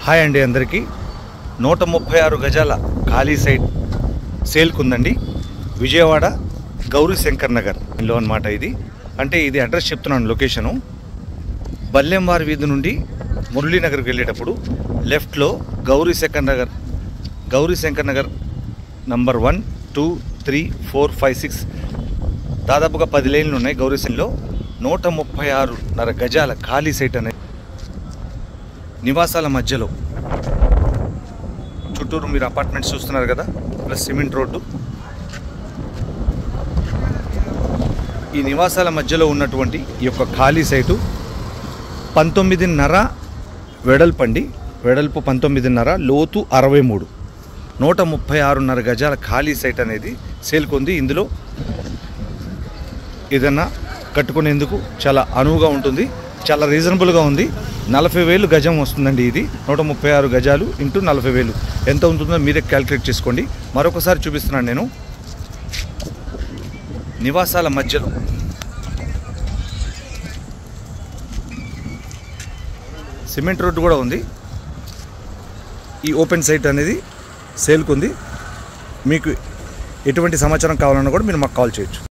Hi అండి అందరికీ 136 గజాల ఖాళీ సైట్ సేల్కుందండి విజయవాడ గౌరీ శంకర్ నగర్లో అన్నమాట. ఇది అడ్రస్ చెప్తున్నాను. లొకేషను బల్లెంవారి వీధి నుండి మురళీనగర్కి వెళ్ళేటప్పుడు లెఫ్ట్లో గౌరీ శంకర్ నగర్ నంబర్ 1, 2, 3, 4, 5, 6 దాదాపుగా 10 లైన్లు ఉన్నాయి. గౌరీశంలో 136.5 గజాల ఖాళీ సైట్ అనేది నివాసాల మధ్యలో. చుట్టూరు మీరు అపార్ట్మెంట్స్ చూస్తున్నారు కదా, ప్లస్ సిమెంట్ రోడ్డు. ఈ నివాసాల మధ్యలో ఉన్నటువంటి ఈ యొక్క ఖాళీ సైటు 19.5 వెడల్పండి. వెడల్పు 19.5, లోతు 63, 136.5 గజాల ఖాళీ సైట్ అనేది సేల్కొంది. ఇందులో ఏదన్నా కట్టుకునేందుకు చాలా అనువుగా ఉంటుంది, చాలా రీజనబుల్గా ఉంది. 40,000 గజం వస్తుందండి. ఇది 136 గజాలు ఇంటూ 40,000 ఎంత ఉంటుందో మీరే క్యాలిక్యులేట్ చేసుకోండి. మరొకసారి చూపిస్తున్నాను నేను. నివాసాల మధ్యలో సిమెంట్ రోడ్డు కూడా ఉంది. ఈ ఓపెన్ సైట్ అనేది సేల్కుంది. మీకు ఎటువంటి సమాచారం కావాలన్నా కూడా మీరు మాకు కాల్ చేయొచ్చు.